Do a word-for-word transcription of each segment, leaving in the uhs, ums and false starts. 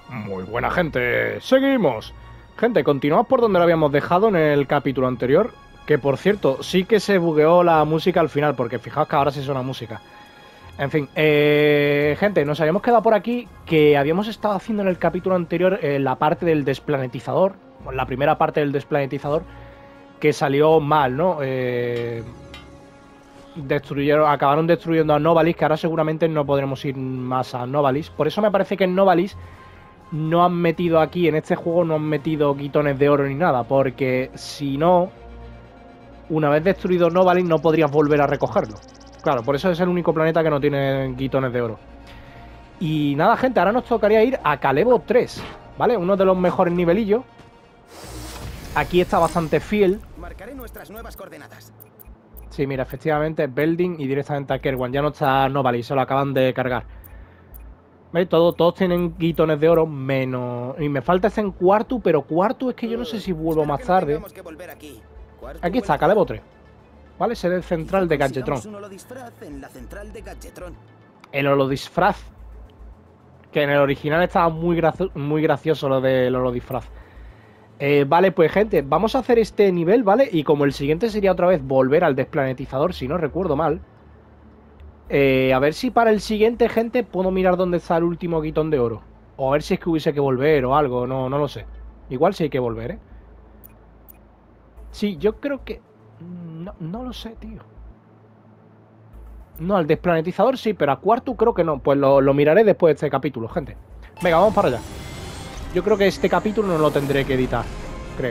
Muy buena gente, seguimos. Gente, continuamos por donde lo habíamos dejado en el capítulo anterior. Que por cierto, sí que se bugueó la música al final, porque fijaos que ahora sí suena música. En fin, eh, gente, nos habíamos quedado por aquí que habíamos estado haciendo en el capítulo anterior eh, la parte del desplanetizador, la primera parte del desplanetizador, que salió mal, ¿no? Eh, destruyeron, acabaron destruyendo a Novalis, que ahora seguramente no podremos ir más a Novalis. Por eso me parece que en Novalis no han metido aquí, en este juego no han metido guitones de oro ni nada, porque si no, una vez destruido Novalis no podrías volver a recogerlo. Claro, por eso es el único planeta que no tiene guitones de oro. Y nada, gente, ahora nos tocaría ir a Kalebo tres, ¿vale? Uno de los mejores nivelillos. Aquí está bastante fiel. Marcaré nuestras nuevas coordenadas. Sí, mira, efectivamente, Belding y directamente a Kerwan. Ya no está Novalis, se lo acaban de cargar. ¿Veis? Todo, todos tienen guitones de oro, menos... Y me falta ese en Quartu, pero Quartu es que yo no sé si vuelvo más tarde. Aquí. Aquí está, Kalebo tres. ¿Vale? Sede central de Gadgetron. Un holodisfraz en la central de Gadgetron. El holodisfraz. Que en el original estaba muy, gracio muy gracioso lo del holodisfraz. Eh, vale, pues gente, vamos a hacer este nivel, ¿vale? Y como el siguiente sería otra vez volver al desplanetizador, si no recuerdo mal. Eh, a ver si para el siguiente, gente, puedo mirar dónde está el último guitón de oro. O a ver si es que hubiese que volver o algo, no, no lo sé. Igual sí hay que volver, ¿eh? Sí, yo creo que... No, no lo sé, tío. No, al desplanetizador sí, pero a Quartu creo que no. Pues lo, lo miraré después de este capítulo, gente. Venga, vamos para allá. Yo creo que este capítulo no lo tendré que editar, creo.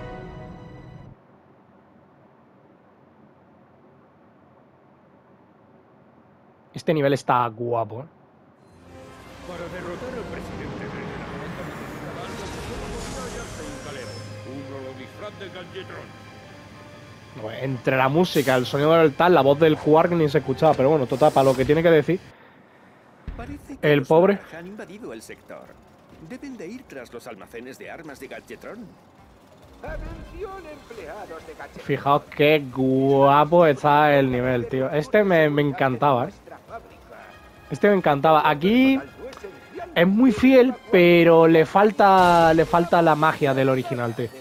Este nivel está guapo, ¿eh? Para derrotar al presidente de la banda necesitamos un Kalebo, un holodisfraz de Gadgetron. Pues entre la música, el sonido del tal, la voz del Quark ni se escuchaba, pero bueno, total, para lo que tiene que decir. Parece que El los pobre. Narg han invadido el sector. Deben de ir tras los almacenes de armas de Gadgetron. Atención, empleados de Gadgetron. Fijaos qué guapo está el nivel, tío. Este me, me encantaba, ¿eh? Este me encantaba. Aquí es muy fiel, pero le falta, le falta la magia del original, tío.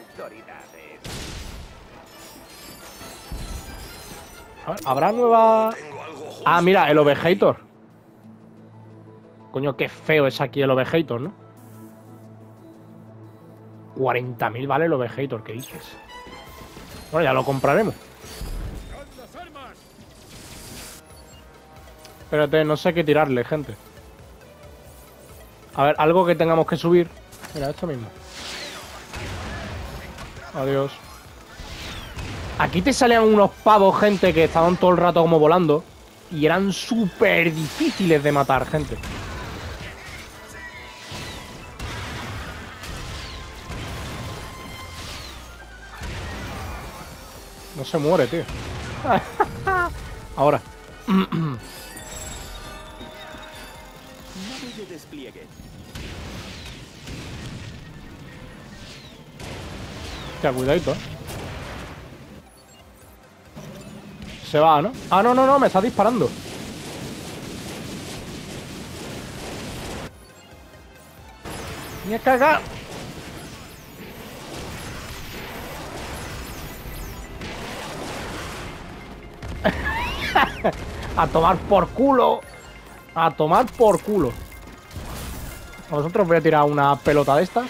A ver, ¿habrá nueva...? Ah, mira, el Ovejator. Coño, qué feo es aquí el Ovejator, ¿no? cuarenta mil vale el Ovejator, ¿qué dices? Bueno, ya lo compraremos. Espérate, no sé qué tirarle, gente. A ver, algo que tengamos que subir. Mira, esto mismo. Adiós. Aquí te salían unos pavos, gente, que estaban todo el rato como volando. Y eran súper difíciles de matar, gente. No se muere, tío. Ahora. Nave de despliegue. Ya, cuidadito, eh. Se va, ¿no? Ah, no, no, no, me está disparando. ¡Me he cagado! A tomar por culo. A tomar por culo. A vosotros voy a tirar una pelota de estas.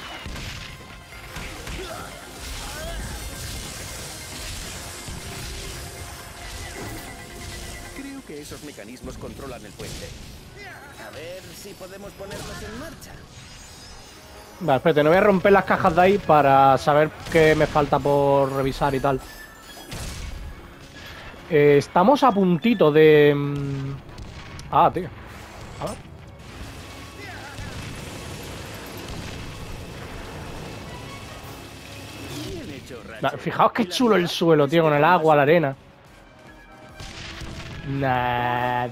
Creo que esos mecanismos controlan el puente. A ver si podemos ponernos en marcha. Vale, espérate, no voy a romper las cajas de ahí para saber qué me falta por revisar y tal. Eh, estamos a puntito de... Ah, tío. A ver. Bien hecho, Ratchet. Nah, fijaos qué chulo el suelo, tío, con el agua, la arena. Nada.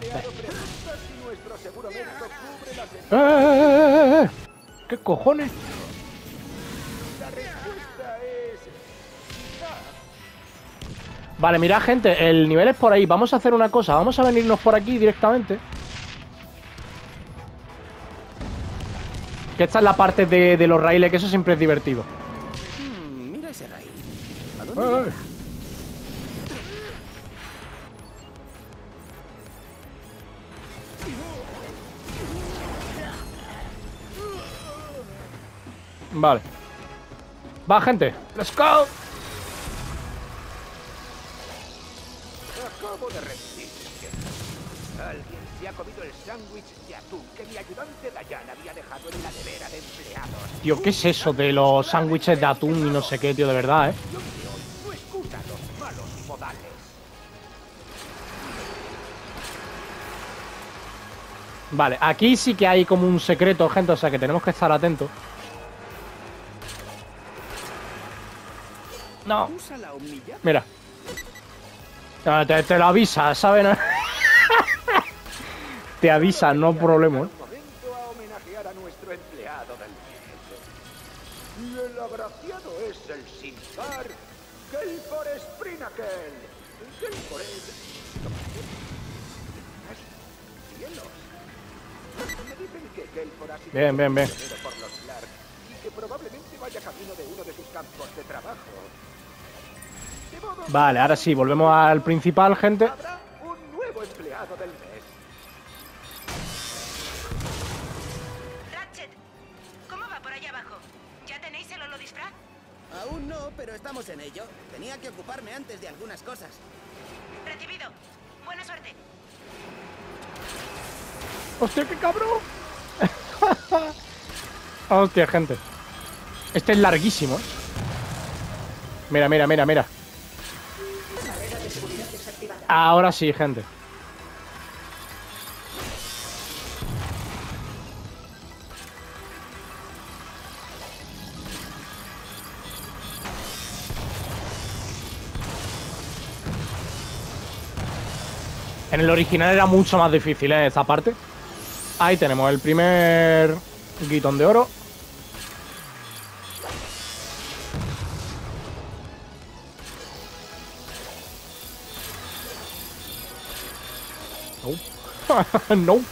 ¡Eh, eh, eh, eh! ¿Qué cojones? Vale, mirad, gente, el nivel es por ahí. Vamos a hacer una cosa, vamos a venirnos por aquí directamente. Que esta es la parte de, de los raíles, que eso siempre es divertido. Hmm, mira ese raíl. ¿A dónde lleva? Vale. Va, gente. Let's go. Acabo de recibir. Alguien se ha comido el sándwich de atún que mi ayudante Dayan había dejado en la nevera de empleados. Tío, ¿qué es eso de los sándwiches de atún y no sé qué, tío? De verdad, ¿eh? Yo de hoy no escucha los malos modales. Vale, aquí sí que hay como un secreto, gente, o sea que tenemos que estar atentos. No. Usa la humilla. Mira. Ah, Te, te lo avisa, ¿sabes? Te avisa, no problema, ¿eh? Un momento a homenajear a nuestro empleado del mes. Y el agraciado es el Sinzar Gelfor Sprinakel. Gelfor es... ¡Cielos! Me dicen que Gelfor ha sido Bien, bien, bien. pionero por los Slark y que probablemente vaya camino de uno de sus campos de trabajo. De modo Vale, ahora sí, volvemos al principal, gente. habrá un nuevo empleado del mes. Ratchet, ¿cómo va por allá abajo? ¿Ya tenéis el holodisfraz? Aún no, pero estamos en ello. Tenía que ocuparme antes de algunas cosas. Recibido. Buena suerte. ¡Hostia, qué cabrón! Hostia, gente. Este es larguísimo, ¿eh? Mira, mira, mira, mira. Ahora sí, gente. En el original era mucho más difícil, ¿eh? Esta parte. Ahí tenemos el primer guitón de oro. Nope. Nope.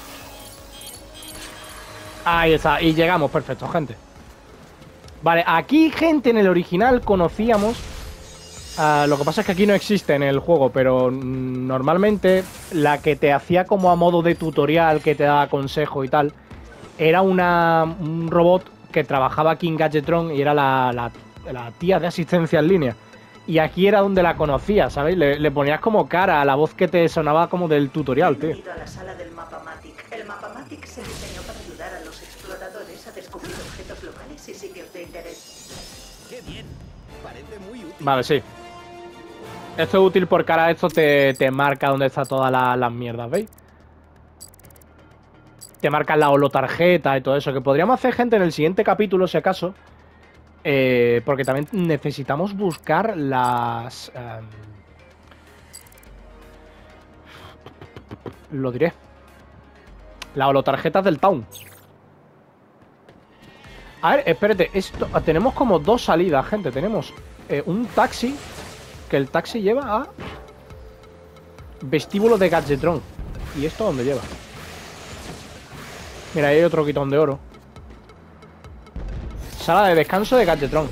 Ahí está, y llegamos, perfecto, gente. Vale, aquí, gente, en el original conocíamos... Uh, lo que pasa es que aquí no existe en el juego, pero mm, normalmente la que te hacía como a modo de tutorial, que te daba consejo y tal, era una, un robot que trabajaba aquí en Gadgetron y era la, la, la tía de asistencia en línea. Y aquí era donde la conocía, ¿sabéis? Le, le ponías como cara a la voz que te sonaba como del tutorial, tío. Bienvenido a la sala del Mapamatic. El Mapamatic se diseñó para ayudar a los exploradores a descubrir objetos locales y sitios de interés. ¡Qué bien! Parece muy útil. Vale, sí. Esto es útil porque ahora esto te, te marca dónde está todas la, las mierdas, ¿veis? Te marca la holotarjeta y todo eso. Que podríamos hacer, gente, en el siguiente capítulo, si acaso. Eh, porque también necesitamos buscar las... Um, lo diré. Las holotarjetas del Town. A ver, espérate. Esto, tenemos como dos salidas, gente. Tenemos eh, un taxi... Que el taxi lleva a vestíbulo de Gadgetron. ¿Y esto dónde lleva? Mira, ahí hay otro quitón de oro. Sala de descanso de Gadgetron.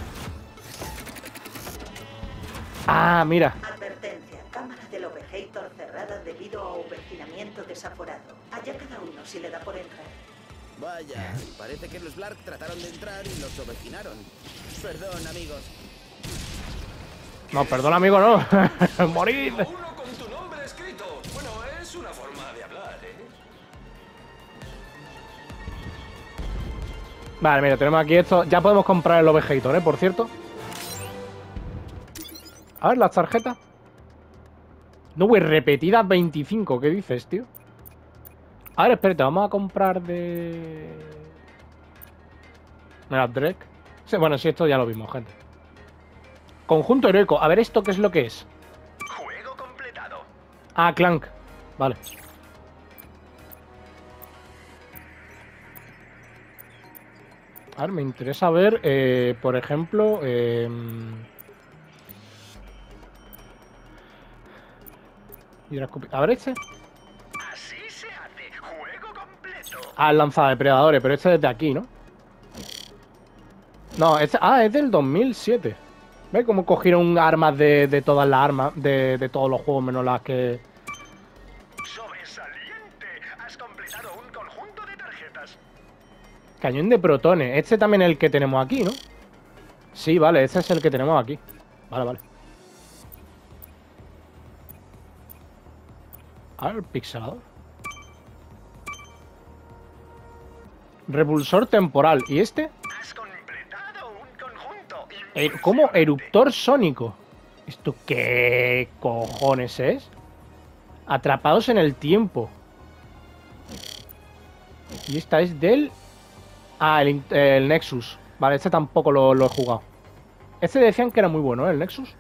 Ah, mira. Advertencia. Cámara del Ovejator cerrada debido a un vecinamiento desaforado. Allá cada uno si le da por entrar. Vaya, parece que los Blark trataron de entrar y los ovejinaron. Perdón, amigos. No, perdón, amigo, no. Morid. Uno con tu nombre escrito. Bueno, es una forma de hablar, ¿eh? Vale, mira, tenemos aquí esto. Ya podemos comprar el Ovejator, ¿eh? Por cierto. A ver, las tarjetas. No, güey, repetidas veinticinco. ¿Qué dices, tío? A ver, espérate, vamos a comprar de... Mira, Drek. Sí, bueno, sí, esto ya lo vimos, gente. Conjunto heroico. A ver, ¿esto qué es lo que es? Juego completado. Ah, Clank. Vale. A ver, me interesa ver, eh, por ejemplo... Eh... A ver, este. Así se hace. Juego completo. Ah, el lanzadepredadores, pero este es de aquí, ¿no? No, este... Ah, es del dos mil siete. ¿Ves cómo cogieron armas de, de todas las armas? De, de todos los juegos, menos las que... ¡Sobresaliente! Has completado un conjunto de tarjetas. Cañón de protones. Este también es el que tenemos aquí, ¿no? Sí, vale, este es el que tenemos aquí. Vale, vale. A ver, pixelador. Repulsor temporal. ¿Y este? Has completado un conjunto. Er- ¿Cómo? Eruptor sónico. ¿Esto qué cojones es? Atrapados en el tiempo. Y esta es del... Ah, el, el Nexus. Vale, este tampoco lo, lo he jugado. Este decían que era muy bueno, ¿eh? El Nexus.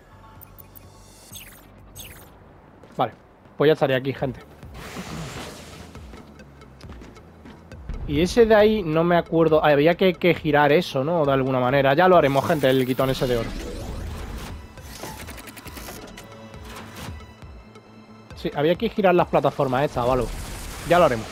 Vale, pues ya estaría aquí, gente. Y ese de ahí no me acuerdo. Ah, había que, que girar eso, ¿no? De alguna manera. Ya lo haremos, gente, el guitón ese de oro. Sí, había que girar las plataformas estas o algo. Ya lo haremos.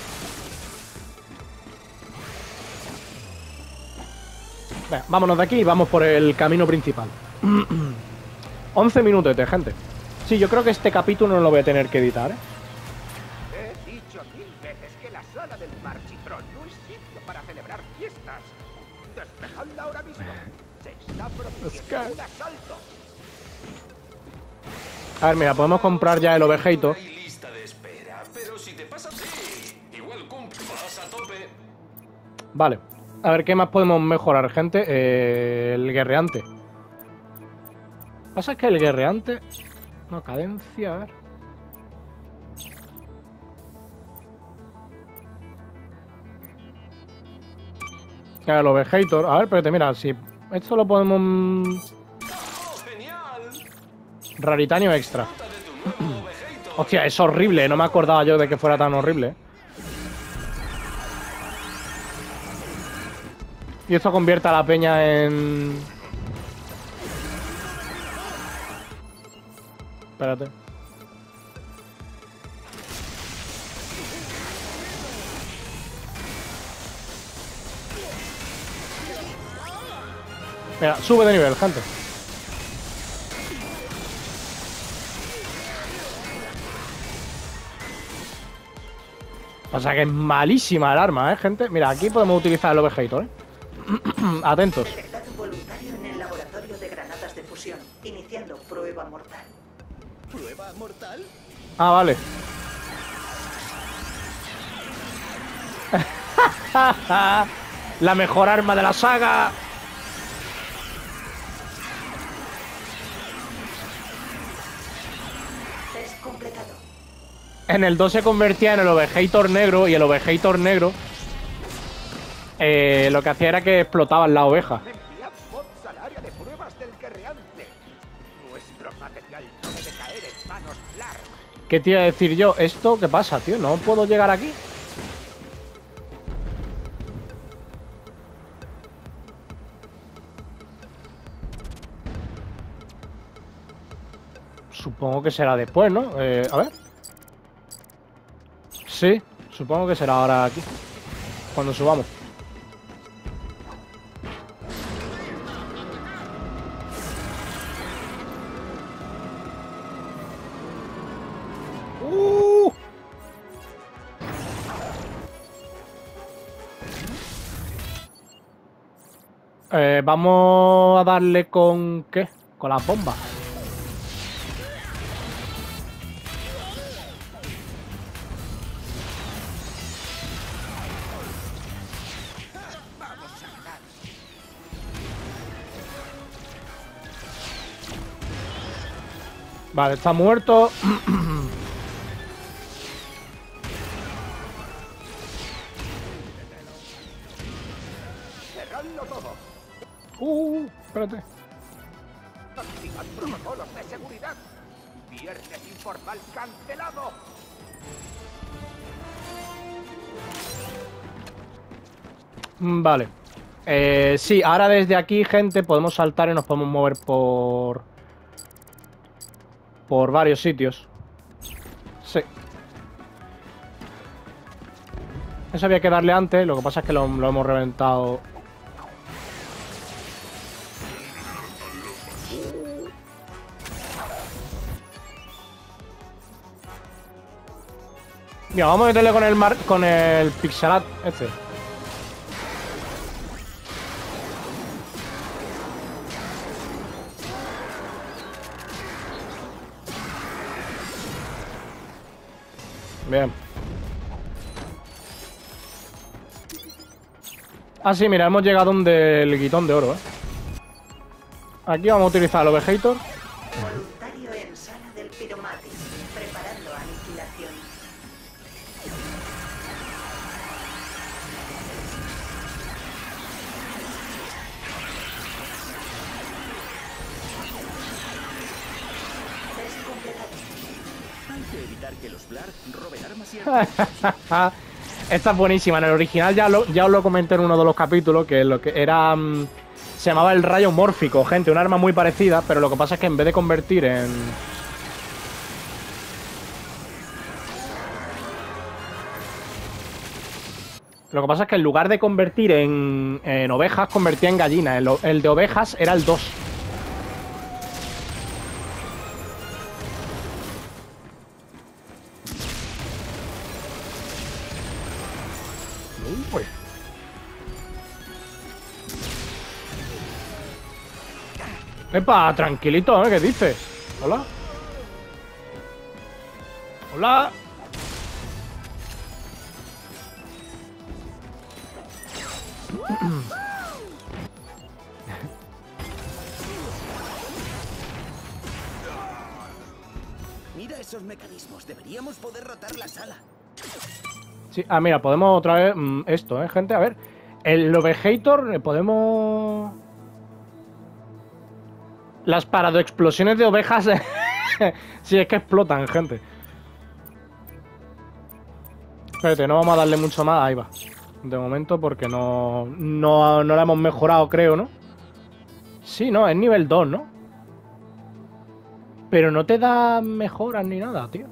Venga, vámonos de aquí y vamos por el camino principal. once minutos de gente. Sí, yo creo que este capítulo no lo voy a tener que editar, ¿eh? He dicho mil veces que la sala del Marchitrón no es sitio para celebrar fiestas. Despejadla ahora mismo. Se está produciendo un asalto. A ver, mira, podemos comprar ya el Overhator. Hay lista de espera, pero si te pasa así, igual cumplas a tope. Vale. A ver, ¿qué más podemos mejorar, gente? Eh, el guerreante. Pasa que el guerreante... No, cadencia, a ver. El Overhator. A ver, espérate, mira, si esto lo podemos... ¡Oh, genial! Raritanio extra. Disfruta de tu nuevo Overhator. Hostia, es horrible. No me acordaba yo de que fuera tan horrible. Y esto convierte a la peña en... Espérate. Mira, sube de nivel, gente. O sea que es malísima el arma, ¿eh, gente? Mira, aquí podemos utilizar el Overhator, ¿eh? Atentos. Detectado voluntario en el laboratorio de granadas de fusión, iniciando prueba mortal. ¿Prueba mortal? Ah, vale. La mejor arma de la saga. Test completado. En el dos se convertía en el Overhator negro y el Overhator negro eh, lo que hacía era que explotaban la oveja. Enviad bots al área de pruebas del guerreante. Nuestro material no debe caer en manos Blarg. ¿Qué te iba a decir yo? ¿Esto qué pasa, tío? ¿No puedo llegar aquí? Supongo que será después, ¿no? Eh, a ver. Sí, supongo que será ahora aquí. Cuando subamos. Uh. Eh, vamos a darle con... ¿qué? Con las bombas. Vale, está muerto. Cerradlo todo. Uh, espérate. Activad protocolos de seguridad. Viernes informal cancelado. Mm, Vale. Eh, sí, ahora desde aquí, gente, podemos saltar y nos podemos mover por... Por varios sitios. Sí. Eso había que darle antes, lo que pasa es que lo, lo hemos reventado. Mira, vamos a meterle con el mar con el pixelat este. Bien. Ah, sí, mira, hemos llegado donde el guitón de oro, ¿eh? Aquí vamos a utilizar el Ovejator. Voluntario en sala del Pyromatic, preparando aniquilación. Test completado. Hay que evitar que los Blarg roben armas y armas. Esta es buenísima. En el original ya, lo, ya os lo comenté en uno de los capítulos, que lo que era... Um, se llamaba el rayo mórfico, gente. Un arma muy parecida, pero lo que pasa es que en vez de convertir en... Lo que pasa es que en lugar de convertir en, en ovejas, convertía en gallinas. El, el de ovejas era el dos. Uy. Epa, tranquilito, ¿eh? ¿Qué dices? Hola. Hola. Mira esos mecanismos. Deberíamos poder rotar la sala. Sí, ah, mira, podemos otra vez mmm, esto, ¿eh, gente? A ver, el Ovejator, podemos... Las paradoexplosiones de ovejas... sí, es que explotan, gente. Espérate, no vamos a darle mucho más. Ahí va. De momento, porque no, no, no la hemos mejorado, creo, ¿no? Sí, no, es nivel dos, ¿no? Pero no te da mejoras ni nada, tío.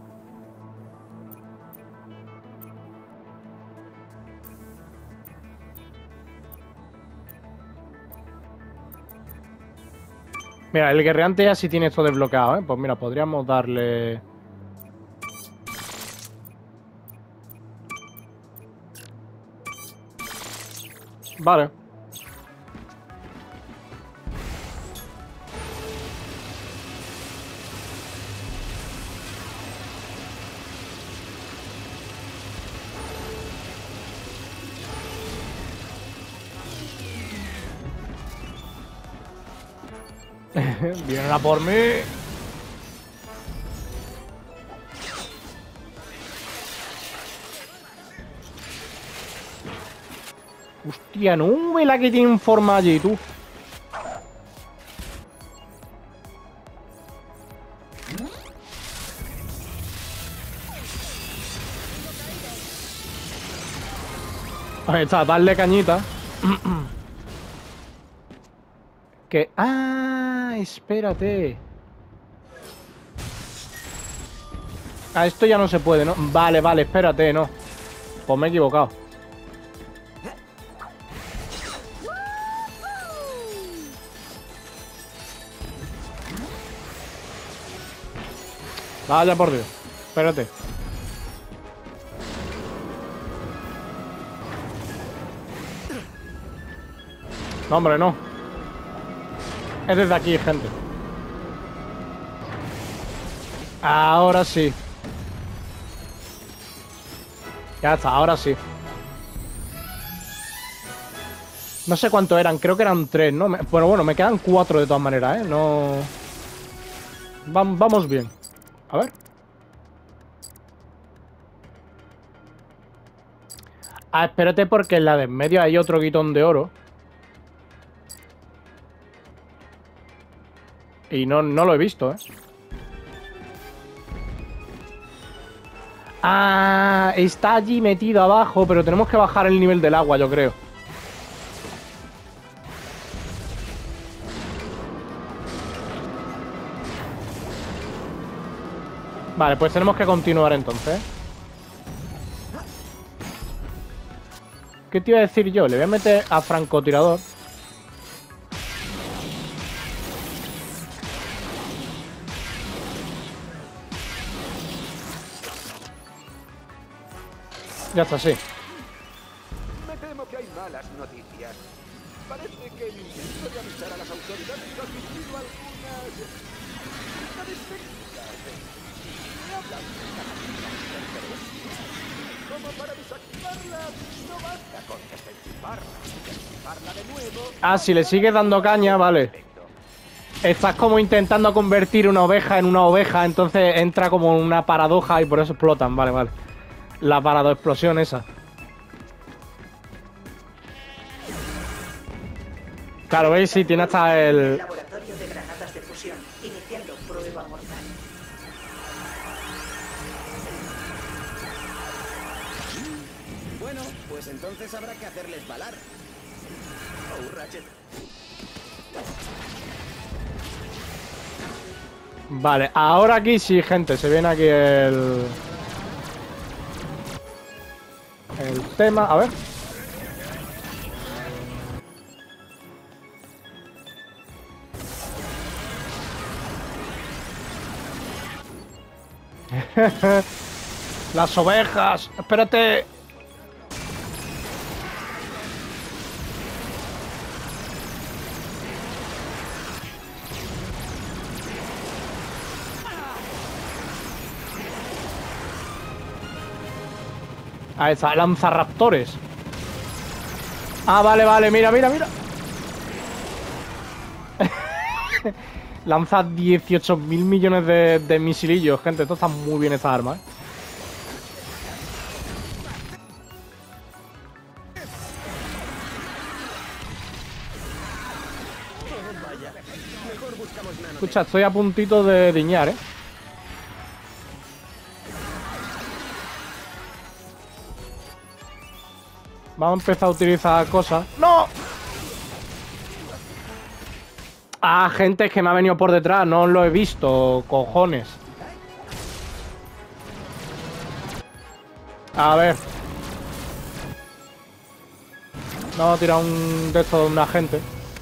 Mira, el guerreante ya sí tiene esto desbloqueado, ¿eh? Pues mira, podríamos darle... Vale. Vienen a por mí. Hostia, no ve la que tiene en forma allí, tú. Ahí está, darle cañita. Que... Ah, espérate. Ah, esto ya no se puede, ¿no? Vale, vale, espérate, no. Pues me he equivocado. Vaya por Dios. Espérate. No, hombre, no. Es desde aquí, gente. Ahora sí. Ya está, ahora sí. No sé cuántos eran, creo que eran tres, ¿no? Me... Bueno, bueno, me quedan cuatro de todas maneras, ¿eh? No... Va... Vamos bien. A ver. Ah, espérate porque en la de en medio hay otro guitón de oro. Y no, no lo he visto, ¿eh? Ah, está allí metido abajo, pero tenemos que bajar el nivel del agua, yo creo. Vale, pues tenemos que continuar entonces. ¿Qué te iba a decir yo? Le voy a meter a francotirador. Ya está, sí. Me temo que hay malas noticias. Parece que el intento de avisar a las autoridades ha sufrido algunas dificultades técnicas. Me hablan de una capacidad como para desactivarla, no basta con desactivarla. Desactivarla de nuevo. Ah, si le sigues dando caña, vale. Estás como intentando convertir una oveja en una oveja, entonces entra como una paradoja y por eso explotan, vale, vale. La paradoexplosión esa. Claro, veis, sí, tiene hasta el... Laboratorio de granadas de fusión, iniciando prueba mortal. Bueno, pues entonces habrá que hacerles balar. Oh, Ratchet. Vale, ahora aquí sí, gente, se viene aquí el... El tema, a ver. Las ovejas, espérate. Ahí está, lanzarraptores. Ah, vale, vale, mira, mira, mira. Lanza dieciocho mil millones de, de misilillos, gente. Esto está muy bien, esta arma, ¿eh? Escucha, estoy a puntito de diñar, ¿eh? Vamos a empezar a utilizar cosas. ¡No! Ah, gente, es que me ha venido por detrás. No lo he visto, cojones. A ver. Vamos a tirar un de estos de un agente.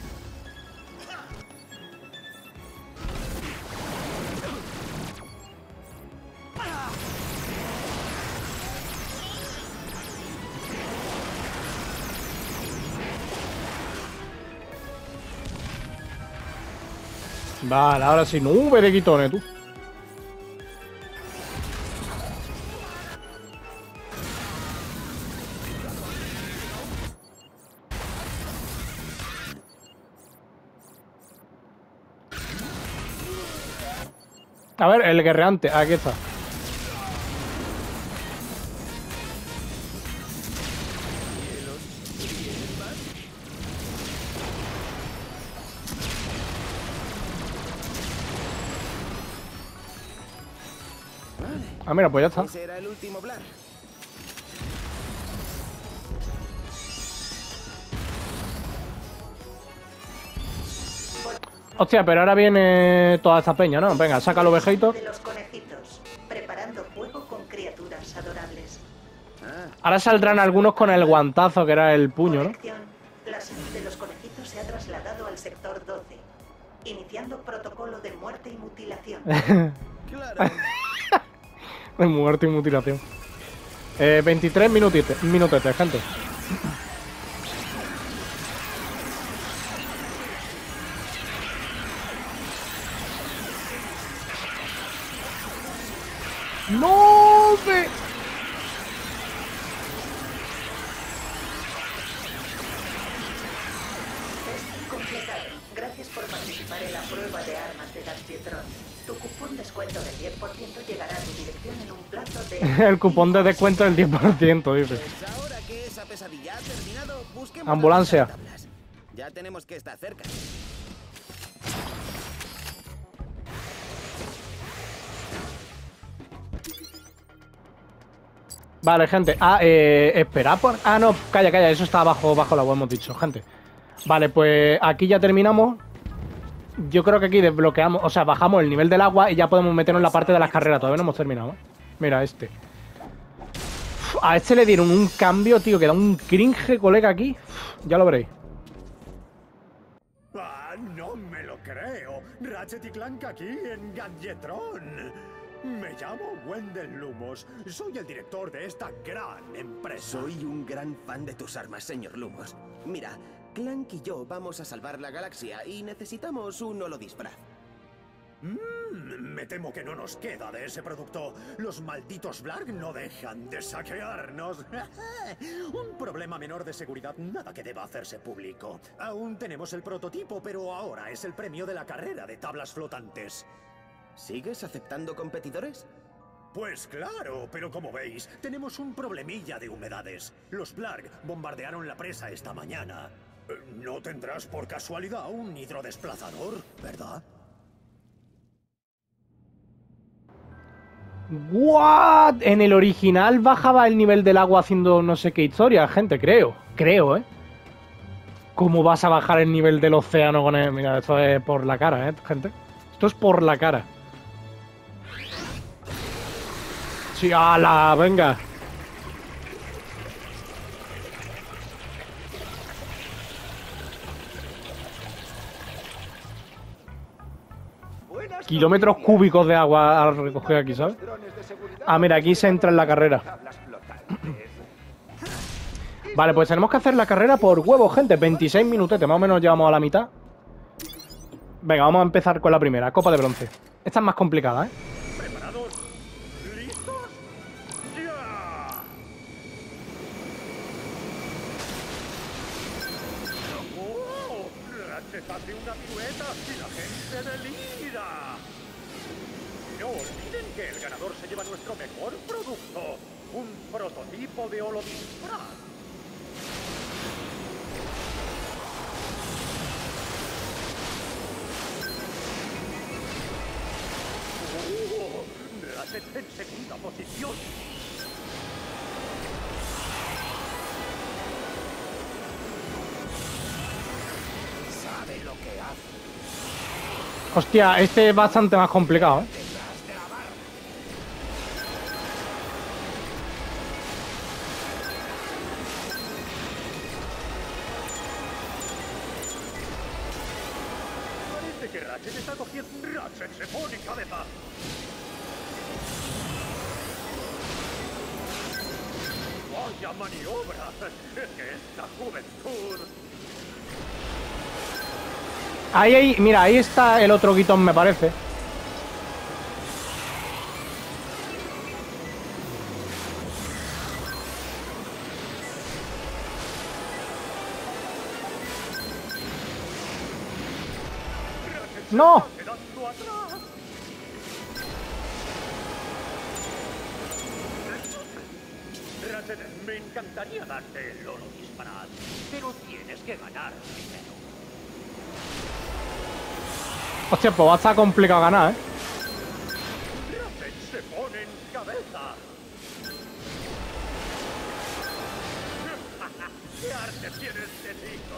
Vale, ahora sí, nube de quitones, tú. A ver, el guerreante, aquí está. Ah, mira, pues ya está. Ese era el último Blar. Hostia, pero ahora viene toda esta peña, ¿no? Venga, saca los ovejeitos. De los conejitos, preparando fuego con criaturas adorables. Ahora saldrán algunos con el guantazo, que era el puño, ¿no? Corrección. La sangre de los conejitos se ha trasladado al sector doce, iniciando protocolo de muerte y mutilación. Claro. De muerte y mutilación. Eh, veintitrés minutitos, minutetes, gente. ¡No! Me... Completado. Gracias por participar en la prueba de armas de Gaspietron. Tu cupón descuento del diez por ciento llegará a tu dirección en un plazo de... El cupón de descuento del diez por ciento, dice. Pues ahora que esa pesadilla ha terminado, busquemos Ambulancia. las tablas. Ya tenemos que estar cerca. Vale, gente. Ah, eh, espera por... Ah, no, calla, calla. Eso está abajo, bajo la web, hemos dicho, gente. Vale, pues aquí ya terminamos. Yo creo que aquí desbloqueamos... O sea, bajamos el nivel del agua y ya podemos meternos en la parte de las carreras. Todavía no hemos terminado, ¿eh? Mira, este. A este le dieron un cambio, tío, que da un cringe, colega, aquí. Uf, ya lo veréis. Ah, no me lo creo. Ratchet y Clank aquí en Gadgetron. Me llamo Wendell Lumos. Soy el director de esta gran empresa. Soy un gran fan de tus armas, señor Lumos. Mira, Clank y yo vamos a salvar la galaxia y necesitamos un holodisfraz. Mm, me temo que no nos queda de ese producto. Los malditos Blarg no dejan de saquearnos. Un problema menor de seguridad, nada que deba hacerse público. Aún tenemos el prototipo, pero ahora es el premio de la carrera de tablas flotantes. ¿Sigues aceptando competidores? Pues claro, pero como veis, tenemos un problemilla de humedades. Los Blarg bombardearon la presa esta mañana. Eh, No tendrás por casualidad un hidrodesplazador, ¿verdad? ¿What? En el original bajaba el nivel del agua haciendo no sé qué historia, gente, creo. Creo, ¿eh? ¿Cómo vas a bajar el nivel del océano con él? Mira, esto es por la cara, ¿eh, gente? Esto es por la cara. Sí, ala, venga. Buenas Kilómetros noticias. cúbicos de agua al recoger aquí, ¿sabes? Drones de seguridad Ah, mira, aquí se entra en la carrera. tablas flotantes. Vale, pues tenemos que hacer la carrera por huevo, gente. veintiséis minutetes, más o menos llevamos a la mitad. Venga, vamos a empezar con la primera, Copa de Bronce. Esta es más complicada, ¿eh? ¿Preparados? ¿Listos? ¡Ya! ¡Oh! Ratchet hace una pirueta y la gente delira. No olviden que el ganador se lleva nuestro mejor producto, un prototipo de holodisfraz. ¡Oh! Ratchet en segunda posición. Sabe lo que hace. Hostia, este es bastante más complicado, ¿eh? Detrás de la barra. Parece que Ratchet está cogiendo... Ratchet se pone cabeza. ¡Vaya maniobra! Es que esta juventud... Ahí, ahí, mira, ahí está el otro guitón, me parece. ¡No! quedando atrás. Ratchet, me encantaría darte el holodisfraz, pero tienes que ganar primero. Hostia, pues va a estar complicado ganar, ¿eh? Ratchet se pone en cabeza. ¡Qué arte tiene este chico!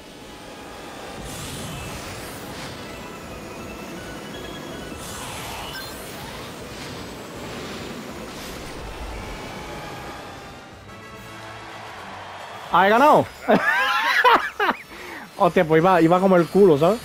¿Ha ganado? Hostia, pues iba, iba como el culo, ¿sabes?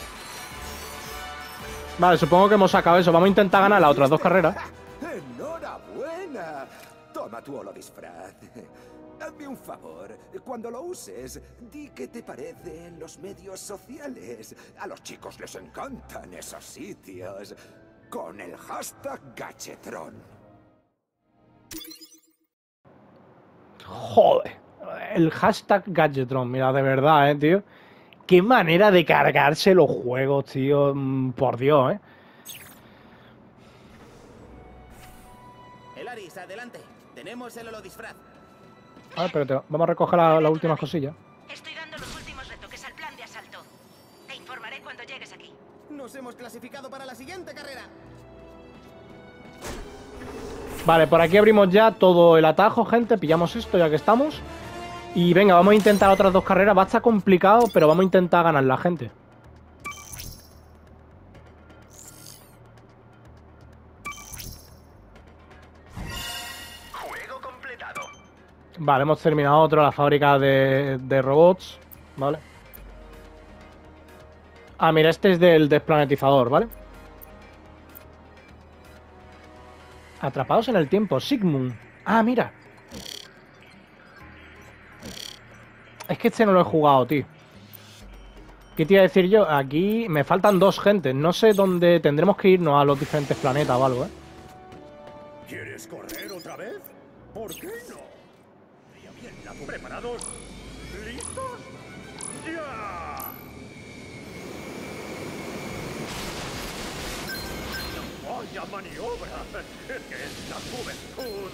Vale, supongo que hemos sacado eso. Vamos a intentar ganar las otras dos carreras. ¡Enhorabuena! Toma tu holodisfraz. Hazme un favor. Cuando lo uses, di qué te parece en los medios sociales. A los chicos les encantan esos sitios. Con el hashtag Gadgetron. Joder. El hashtag Gadgetron. Mira, de verdad, eh, tío. Qué manera de cargarse los juegos, tío. Por Dios, eh. Elaris, adelante. Tenemos el holodisfraz. A ver, espérate. Vamos a recoger las la últimas cosillas. Estoy dando los últimos retoques al plan de asalto. Te informaré cuando llegues aquí. Nos hemos clasificado para la siguiente carrera. Vale, por aquí abrimos ya todo el atajo, gente. Pillamos esto ya que estamos. Y venga, vamos a intentar otras dos carreras. Va a estar complicado, pero vamos a intentar ganar la gente. Juego completado. Vale, hemos terminado otro, la fábrica de, de robots. Vale. Ah, mira, este es del desplanetizador, ¿vale? Atrapados en el tiempo, Sigmund. Ah, mira. Es que este no lo he jugado, tío. ¿Qué te iba a decir yo? Aquí me faltan dos gentes. No sé dónde tendremos que irnos a los diferentes planetas o algo, ¿eh? ¿Quieres correr otra vez? ¿Por qué no? Vaya bien, ¿la preparados? ¿Listos? ¡Ya! ¡Vaya maniobra! Es que es la juventud.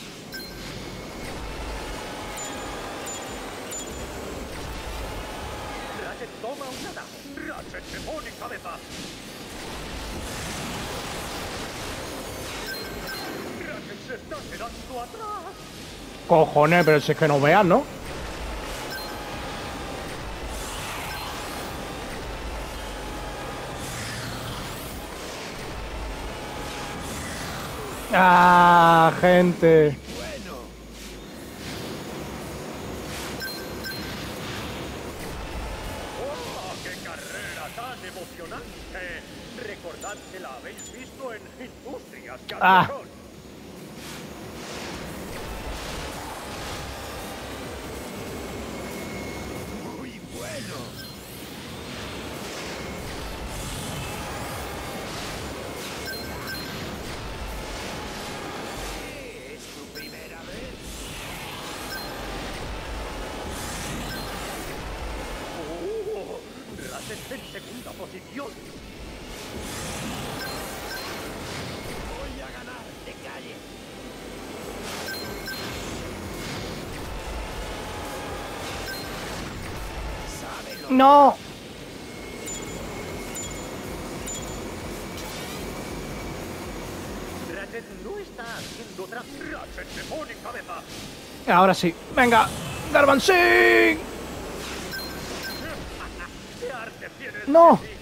Ratchet toma un atajo. Ratchet se pone cabeza. Ratchet se está quedando atrás. Cojones, pero si es que no veas, ¿no? Ah, gente. Recordad que la habéis visto en Industrias Ah. Calderón. Muy bueno. ¿Es tu primera vez? ¡Oh! Ratchet en segunda posición. Voy a ganar, te calles. Sábelo. ¡No! Ratchet no está haciendo otra. Ratchet se pone cabeza. Ahora sí. Venga. Garbansing. ¡Qué arte tienes! No. chiquito!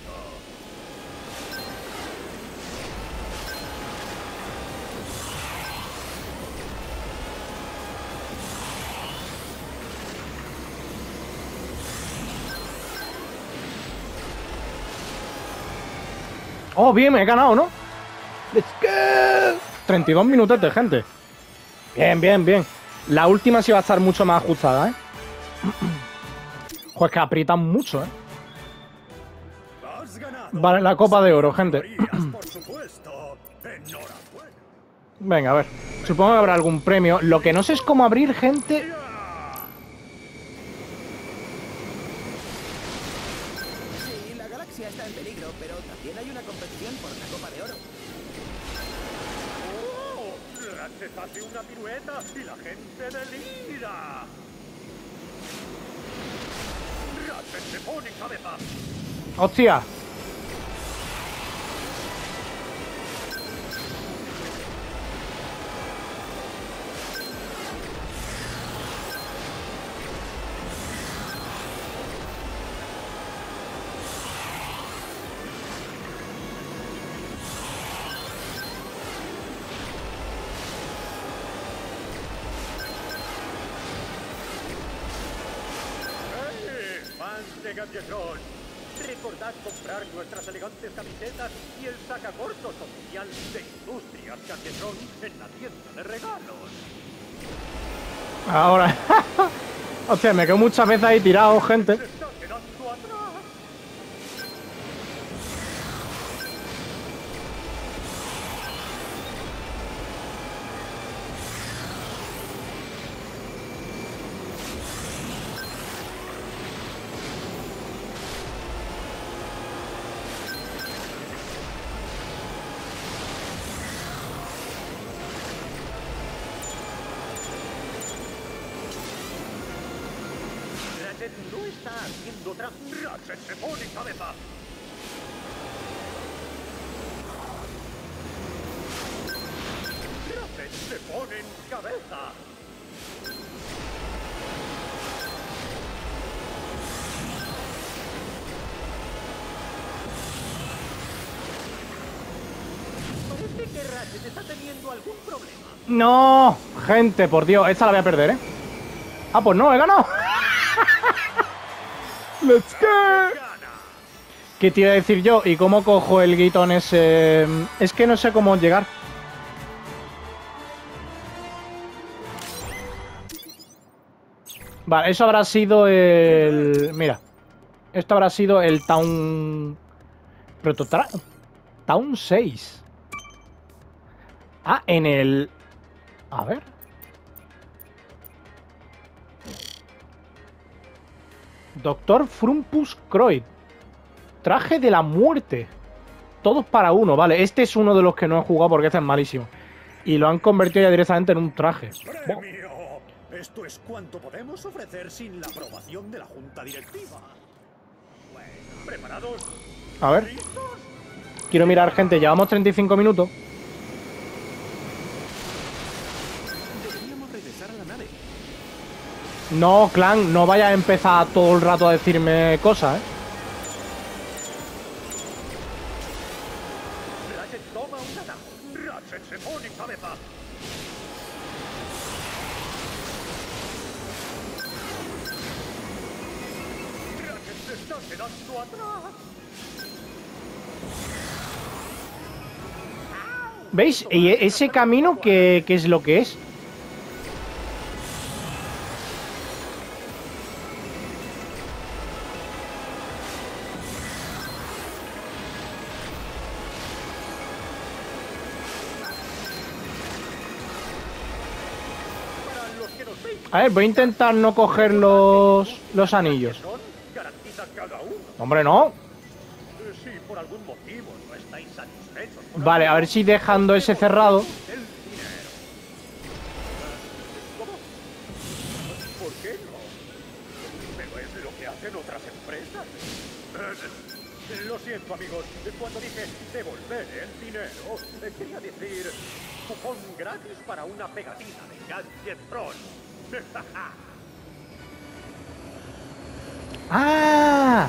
Oh, bien, me he ganado, ¿no? Let's go. treinta y dos minutos de gente. Bien, bien, bien. La última sí va a estar mucho más ajustada, ¿eh? Pues que aprietan mucho, ¿eh? Has ganado. Vale, la copa de oro, gente. Categorías, por supuesto. Enhorabuena. Venga, a ver. Supongo que habrá algún premio. Lo que no sé es cómo abrir, gente. Sí, la galaxia está en peligro, pero también hay una competición por la Copa de Oro. ¡Oh! Ratchet hace una pirueta y la gente delira. Ratchet se pone cabeza. ¡Hostia! ¡Eh! Fans de Gadgetron, recordad comprar nuestras elegantes camisetas y el sacacorchos oficial de Industrias Gadgetron en la tienda de regalos. Ahora. Hostia, me quedo muchas veces ahí tirado, gente. Se está quedando atrás. Ratchet no está haciendo trampa. Ratchet se pone cabeza. Ratchet se pone en cabeza. Parece que Ratchet está teniendo algún problema. No, gente, por Dios. Esta la voy a perder, ¿eh? Ah, pues no, he ganado. Let's go. ¿Qué te iba a decir yo? ¿Y cómo cojo el Gitón ese? Es que no sé cómo llegar. Vale, eso habrá sido el... Mira. Esto habrá sido el Town... Prototra... Town seis. Ah, en el... A ver. Doctor Frumpus Croyd. Traje de la muerte. Todos para uno, vale. Este es uno de los que no he jugado porque este es malísimo. Y lo han convertido ya directamente en un traje. ¡Premio! Esto es cuanto podemos ofrecer sin la aprobación de la Junta Directiva. Bueno, ¿preparados? A ver. Quiero mirar, gente. Llevamos treinta y cinco minutos. Deberíamos regresar a la nave. No, Clan, no vayas a empezar todo el rato a decirme cosas, ¿eh? Ratchet toma un atajo. Ratchet se pone cabeza. Ratchet se está quedando atrás. ¿Veis? ¿Y ese camino qué, qué es lo que es? A ver, voy a intentar no coger los, los anillos. Garantiza cada uno. Hombre, no. Si por algún motivo no estáis satisfechos. Vale, a ver si dejando ese cerrado. El dinero. ¿Cómo? ¿Por qué no? Pero es lo que hacen otras empresas. Lo siento, amigos. Cuando dije devolver el dinero, quería decir cupón gratis para una pegatina de Gadgetron. ¡Ah!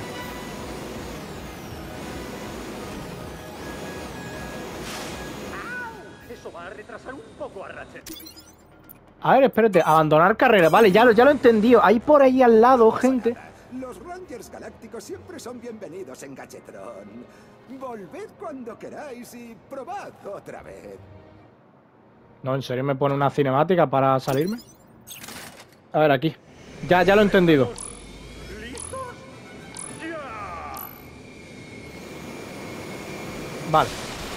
Eso va a retrasar un poco a Ratchet. A ver, espérate. Abandonar carrera. Vale, ya lo, ya lo he entendido. Hay por ahí al lado, gente. Los Rangers Galácticos siempre son bienvenidos en Gadgetron. Volved cuando queráis y probad otra vez. No, ¿en serio me pone una cinemática para salirme? A ver, aquí. Ya, ya lo he entendido. ¿Listos? ¡Ya! Vale.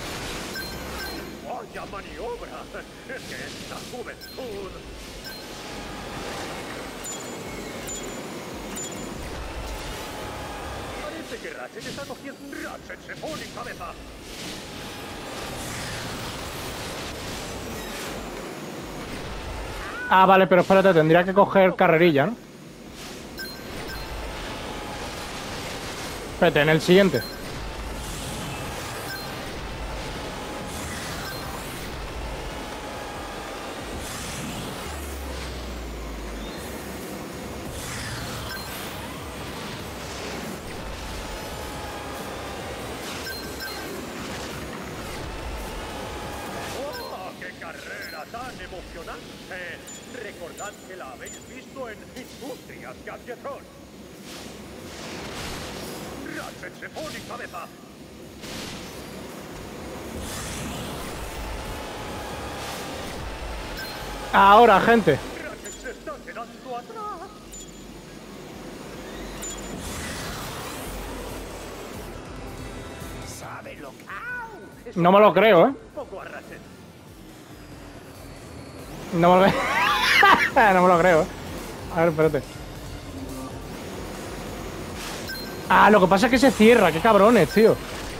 ¡Vaya maniobra! Es que esta juventud... Parece que Ratchet está cogiendo... ¡Ratchet se pone cabeza! Ah, vale, pero espérate, tendría que coger carrerilla, ¿no? Espérate, en el siguiente. ¡Oh, qué carrera tan emocionante! Recordad que la habéis visto en Industrias Gadgetron. Ratchet se pone cabeza. Ahora, gente. Ratchet se está quedando atrás. ¿Sabe lo que...? ¡Au! Eso No me lo creo, ¿eh? un poco a Ratchet. No me lo, no me lo creo, ¿eh? A ver, espérate. Ah, lo que pasa es que se cierra. Qué cabrones, tío.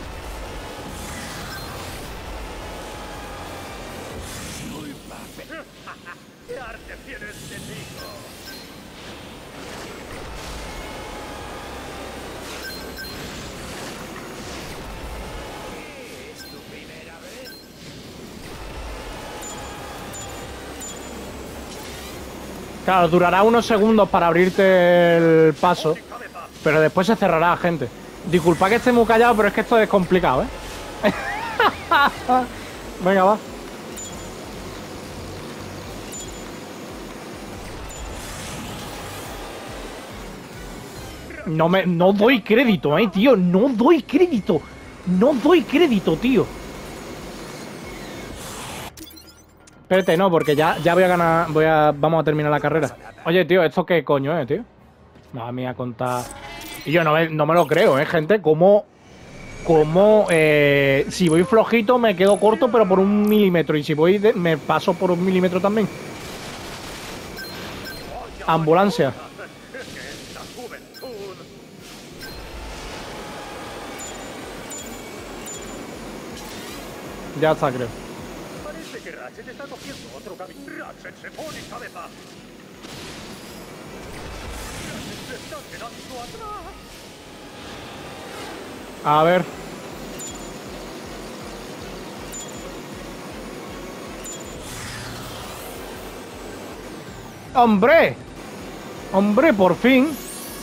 ¿Qué arte tienes de chico? ¿Es tu primera vez? Claro, durará unos segundos para abrirte el paso. Pero después se cerrará, gente. Disculpa que esté muy callado, pero es que esto es complicado, ¿eh? Venga, va. No me... No doy crédito, eh, tío. No doy crédito. No doy crédito, tío. Espérate, no, porque ya, ya voy a ganar... Voy a... Vamos a terminar la carrera. Oye, tío, ¿esto qué coño es, tío? Madre mía, contar... Y yo no me, no me lo creo, eh, gente. Como... Como... Eh, si voy flojito me quedo corto, pero por un milímetro. Y si voy... De, me paso por un milímetro también. Ambulancia. Ya está, creo. Parece que Ratchet está cogiendo otro camino. Ratchet se pone cabeza. Ratchet se está quedando atrás. A ver. ¡Hombre! ¡Hombre, por fin!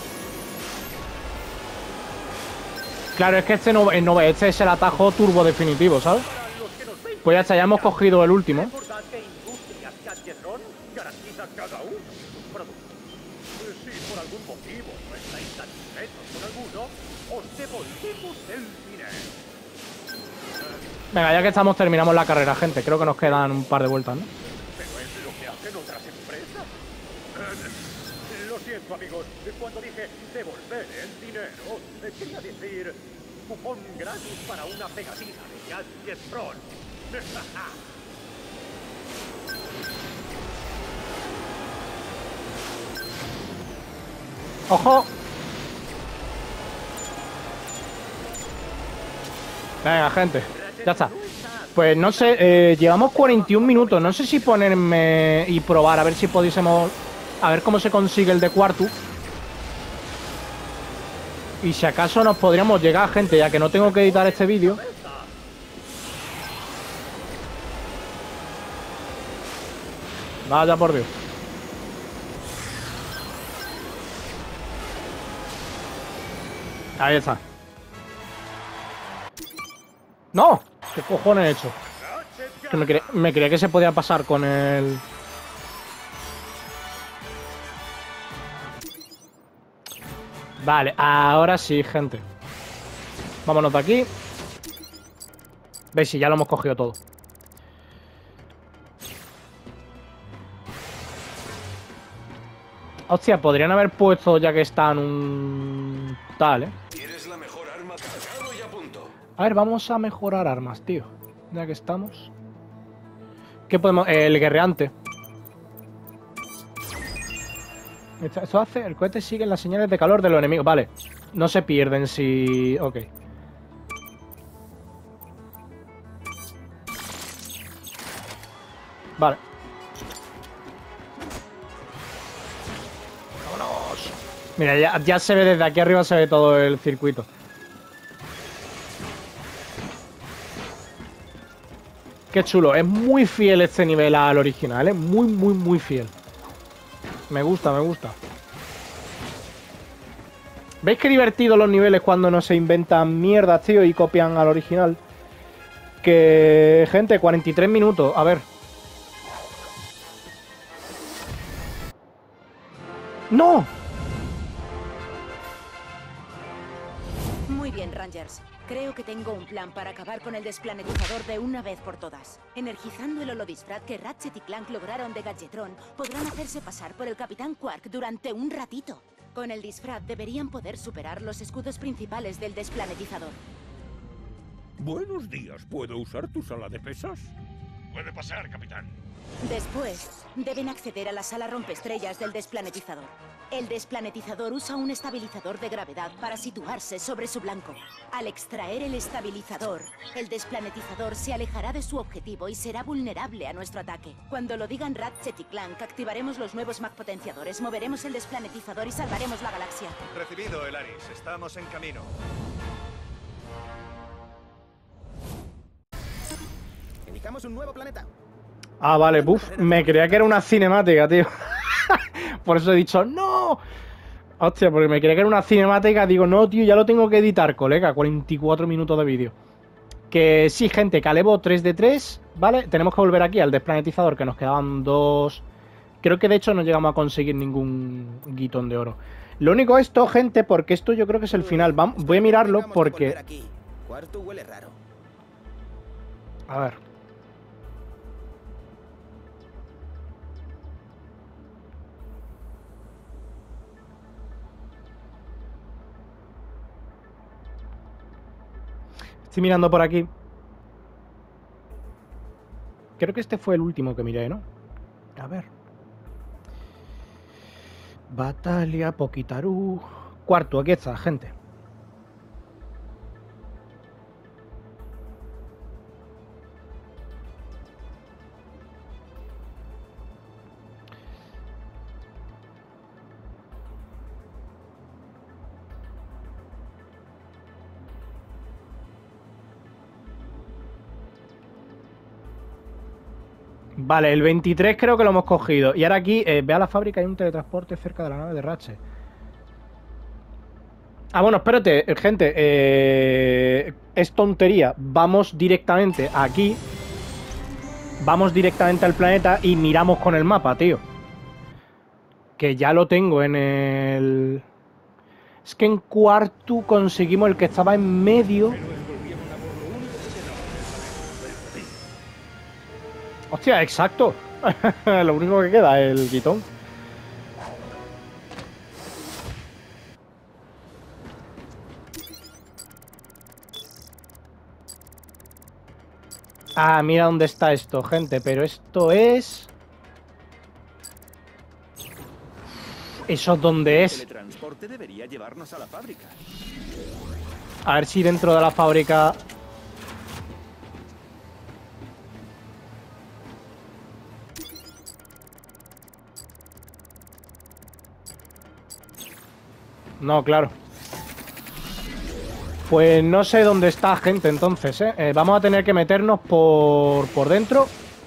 Claro, es que este no, no este es el atajo turbo definitivo, ¿sabes? Pues ya está, ya hemos cogido el último. Recordad que Industrias Gadgetron garantiza cada uno de sus productos. Si por algún motivo no estáis satisfechos con alguno, os devolvemos el dinero. Venga, ya que estamos, terminamos la carrera, gente. Creo que nos quedan un par de vueltas, ¿no? Pero es lo que hacen otras empresas. Eh, Lo siento, amigos. Cuando dije devolver el dinero, eh, quería decir cupón gratis para una pegatina de Gadgetron. ¡Ojo! Venga, gente. Ya está. Pues no sé, eh, llevamos cuarenta y un minutos. No sé si ponerme y probar, a ver si pudiésemos... A ver cómo se consigue el de Quartu. Y si acaso nos podríamos llegar, gente, ya que no tengo que editar este vídeo. Vaya por Dios. Ahí está. ¡No! ¿Qué cojones he hecho? Que me, cre me creía que se podía pasar con el... Vale, ahora sí, gente. Vámonos de aquí. Veis, si ya lo hemos cogido todo. Hostia, podrían haber puesto, ya que están un... Tal, ¿eh? ¿Quieres la mejor arma? Cargado y a punto. A ver, vamos a mejorar armas, tío. Ya que estamos. ¿Qué podemos...? El guerreante. Esto hace... El cohete sigue las señales de calor de los enemigos. Vale. No se pierden si... Ok. Vale. Vámonos. Mira, ya, ya se ve desde aquí arriba, se ve todo el circuito. Qué chulo. Es muy fiel este nivel al original, ¿eh? Muy, muy, muy fiel. Me gusta, me gusta. ¿Veis qué divertido los niveles cuando no se inventan mierdas, tío, y copian al original? Que, gente, cuarenta y tres minutos. A ver. ¡No! Muy bien, Rangers. Creo que tengo un plan para acabar con el desplanetizador de una vez por todas. Energizando el holodisfraz que Ratchet y Clank lograron de Gadgetron, podrán hacerse pasar por el Capitán Quark durante un ratito. Con el disfraz deberían poder superar los escudos principales del desplanetizador. Buenos días, ¿puedo usar tu sala de pesas? Puede pasar, capitán. Después, deben acceder a la sala rompeestrellas del desplanetizador. El desplanetizador usa un estabilizador de gravedad para situarse sobre su blanco. Al extraer el estabilizador, el desplanetizador se alejará de su objetivo y será vulnerable a nuestro ataque. Cuando lo digan Ratchet y Clank, activaremos los nuevos magpotenciadores, moveremos el desplanetizador y salvaremos la galaxia. Recibido, Elaris. Estamos en camino. Indicamos un nuevo planeta. Ah, vale, buf. Me creía que era una cinemática, tío. Por eso he dicho, ¡no! Hostia, porque me creía que era una cinemática. Digo, no, tío, ya lo tengo que editar, colega. cuarenta y cuatro minutos de vídeo. Que sí, gente, Calevo tres de tres, ¿vale? Tenemos que volver aquí al desplanetizador, que nos quedaban dos Creo que de hecho no llegamos a conseguir ningún guitón de oro. Lo único esto, gente, porque esto yo creo que es el final. Vamos, voy a mirarlo porque... Cuarto huele raro. A ver. Estoy mirando por aquí. Creo que este fue el último que miré, ¿no? A ver. Batalia, Poquitarú... Cuarto, aquí está, gente. Vale, el veintitrés creo que lo hemos cogido. Y ahora aquí, eh, ve a la fábrica, hay un teletransporte cerca de la nave de Ratchet. Ah, bueno, espérate, gente. Eh, es tontería. Vamos directamente aquí. Vamos directamente al planeta y miramos con el mapa, tío. Que ya lo tengo en el... Es que en cuarto conseguimos el que estaba en medio... Hostia, exacto. Lo único que queda es el guitón. Ah, mira dónde está esto, gente. Pero esto es... ¿Eso dónde es? El teletransporte debería llevarnos a la fábrica. A ver si dentro de la fábrica... No, claro. Pues no sé dónde está, gente, entonces, ¿eh? Eh, vamos a tener que meternos por, por dentro.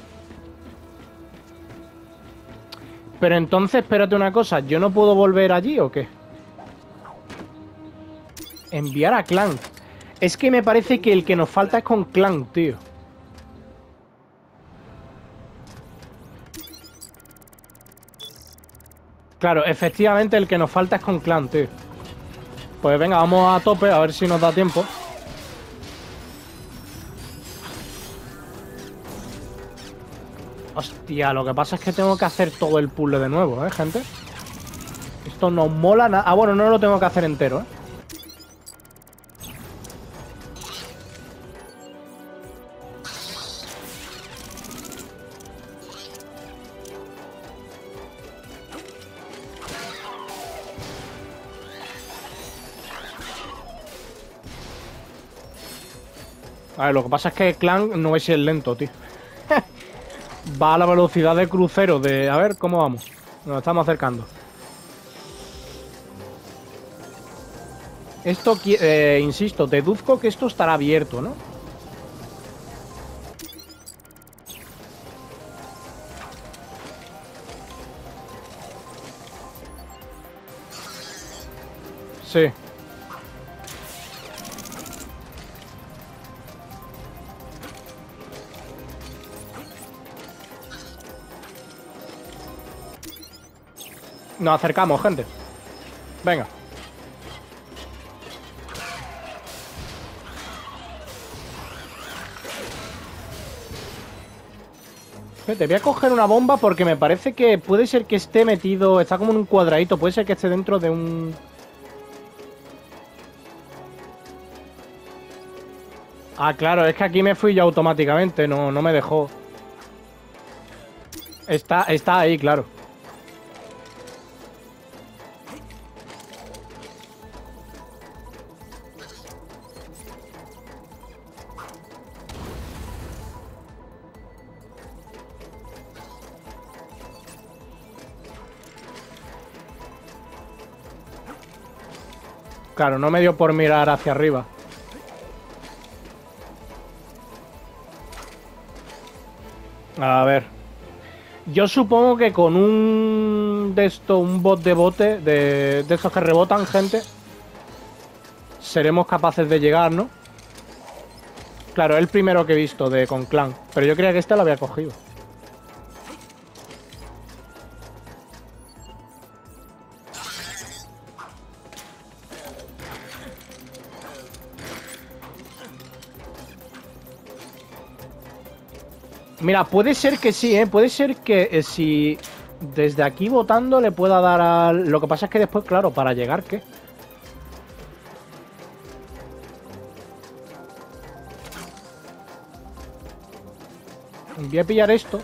Pero entonces, espérate una cosa. ¿Yo no puedo volver allí o qué? Enviar a Clank. Es que me parece que el que nos falta es con Clank, tío. Claro, efectivamente el que nos falta es con Clank, tío. Pues venga, vamos a tope, a ver si nos da tiempo. Hostia, lo que pasa es que tengo que hacer todo el puzzle de nuevo, ¿eh, gente? Esto no mola nada. Ah, bueno, no lo tengo que hacer entero, ¿eh? A ver, lo que pasa es que Clank no es el lento, tío. Va a la velocidad de crucero de... A ver, ¿cómo vamos? Nos estamos acercando. Esto, eh, insisto, deduzco que esto estará abierto, ¿no? Sí. Nos acercamos, gente. Venga. Te voy a coger una bomba porque me parece que puede ser que esté metido... Está como en un cuadradito. Puede ser que esté dentro de un... Ah, claro. Es que aquí me fui yo automáticamente. No, no me dejó. Está, está ahí, claro. Claro, no me dio por mirar hacia arriba. A ver. Yo supongo que con un... De esto, un bot de bote, de, de esos que rebotan, gente, seremos capaces de llegar, ¿no? Claro, es el primero que he visto de con Clank. Pero yo creía que este lo había cogido. Mira, puede ser que sí, ¿eh? Puede ser que eh, si desde aquí votando le pueda dar al... Lo que pasa es que después, claro, para llegar, ¿qué? Voy a pillar esto.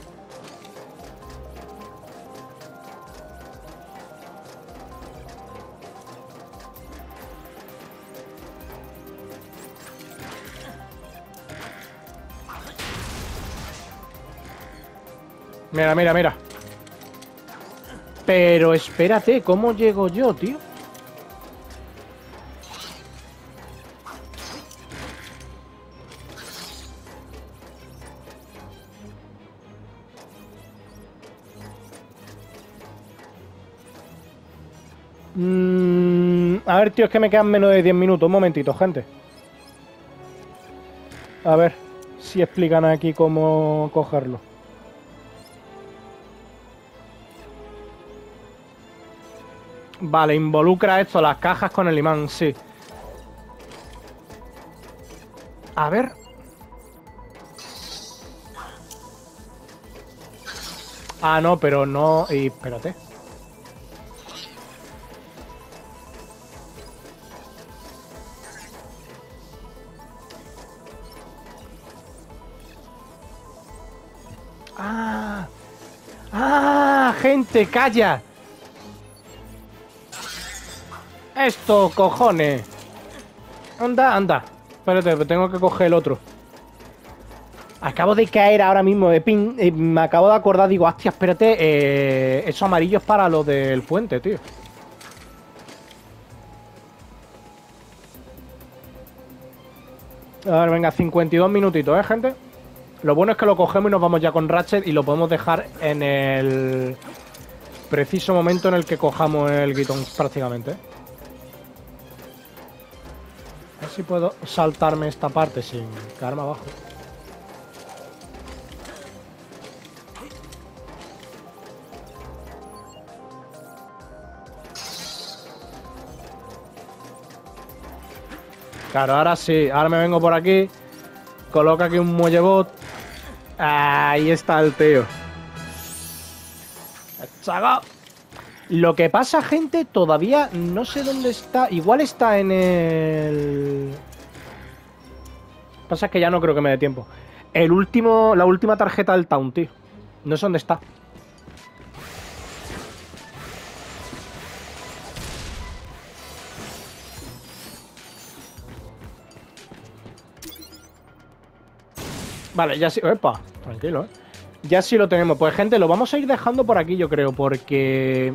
Mira, mira, mira. Pero espérate, ¿cómo llego yo, tío? Mm, a ver, tío, es que me quedan menos de diez minutos. Un momentito, gente. A ver si explican aquí cómo cogerlo. Vale, involucra esto, las cajas con el imán, sí. A ver. Ah, no, pero no... Y espérate. Ah. Ah, gente, calla. Esto, cojones. Anda, anda. Espérate, tengo que coger el otro. Acabo de caer ahora mismo. He pin... eh, me acabo de acordar. Digo, hostia, espérate. Eh, eso amarillo es para lo del puente, tío. A ver, venga, cincuenta y dos minutitos, ¿eh, gente? Lo bueno es que lo cogemos y nos vamos ya con Ratchet y lo podemos dejar en el preciso momento en el que cojamos el guitón, prácticamente, ¿eh? A ver si puedo saltarme esta parte sin quedarme abajo. Claro, ahora sí. Ahora me vengo por aquí. Coloca aquí un muelle bot. Ahí está el tío. ¡Chaga! Lo que pasa, gente, todavía no sé dónde está. Igual está en el... Pasa que ya no creo que me dé tiempo. El último... La última tarjeta del Town, tío. No sé dónde está. Vale, ya sí... ¡Epa! Tranquilo, ¿eh? Ya sí lo tenemos. Pues, gente, lo vamos a ir dejando por aquí, yo creo, porque...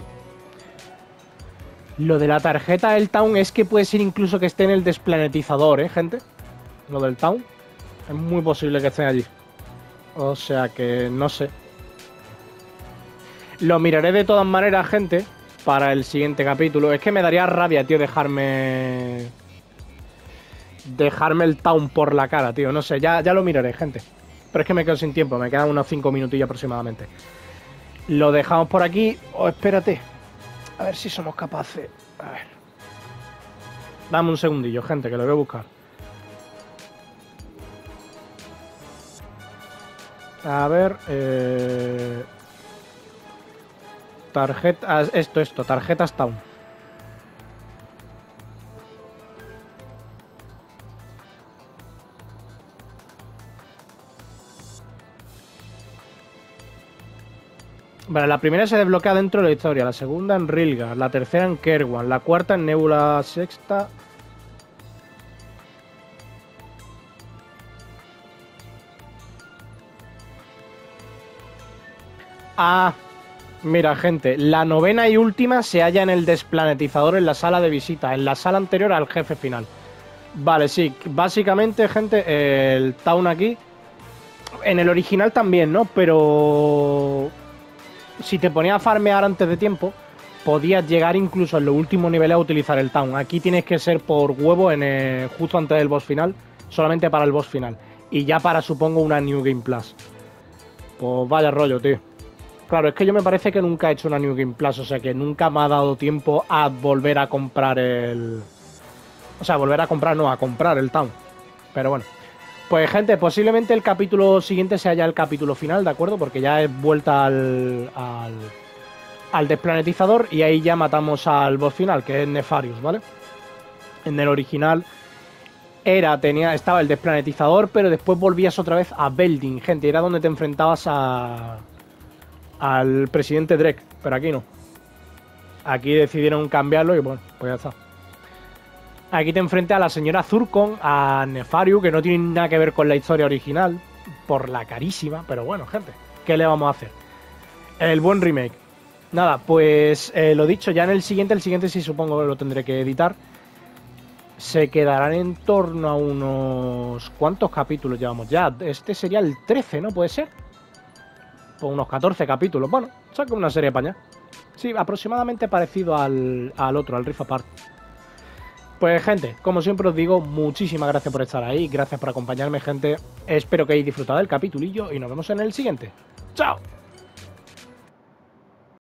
Lo de la tarjeta del Town es que puede ser incluso que esté en el desplanetizador, ¿eh, gente? Lo del Town. Es muy posible que esté allí. O sea que no sé. Lo miraré de todas maneras, gente, para el siguiente capítulo. Es que me daría rabia, tío, dejarme... Dejarme el Town por la cara, tío. No sé, ya, ya lo miraré, gente. Pero es que me quedo sin tiempo. Me quedan unos cinco minutillos aproximadamente. Lo dejamos por aquí. Oh, espérate. A ver si somos capaces. A ver. Dame un segundillo, gente, que lo voy a buscar. A ver. Eh... Tarjetas. Esto, esto. Tarjetas Town. Vale, la primera se desbloquea dentro de la historia, la segunda en Rilgar, la tercera en Kerwan, la cuarta en Nebula, sexta... Ah, mira, gente, la novena y última se halla en el desplanetizador en la sala de visita, en la sala anterior al jefe final. Vale, sí, básicamente, gente, el Town aquí, en el original también, ¿no? Pero... Si te ponías a farmear antes de tiempo, podías llegar incluso en los últimos niveles a utilizar el Town. Aquí tienes que ser por huevo en el, justo antes del boss final, solamente para el boss final. Y ya para, supongo, una New Game Plus. Pues vaya rollo, tío. Claro, es que yo me parece que nunca he hecho una New Game Plus, o sea que nunca me ha dado tiempo a volver a comprar el... O sea, volver a comprar, no, a comprar el Town. Pero bueno. Pues gente, posiblemente el capítulo siguiente sea ya el capítulo final, ¿de acuerdo? Porque ya es vuelta al, al, al desplanetizador y ahí ya matamos al boss final, que es Nefarius, ¿vale? En el original era, tenía, estaba el desplanetizador, pero después volvías otra vez a Belding, gente, era donde te enfrentabas a, al presidente Drek, pero aquí no. Aquí decidieron cambiarlo y bueno, pues ya está. Aquí te enfrentas a la señora Zurkon, a Nefarius, que no tiene nada que ver con la historia original, por la carísima, pero bueno, gente, ¿qué le vamos a hacer? El buen remake. Nada, pues eh, lo dicho, ya en el siguiente, el siguiente sí supongo que lo tendré que editar. Se quedarán en torno a unos... ¿Cuántos capítulos llevamos ya? Este sería el trece, ¿no? ¿Puede ser? Pues unos catorce capítulos. Bueno, saco una serie para allá. Sí, aproximadamente parecido al, al otro, al Rift Apart. Pues gente, como siempre os digo, muchísimas gracias por estar ahí, gracias por acompañarme, gente. Espero que hayáis disfrutado del capitulillo y nos vemos en el siguiente. ¡Chao!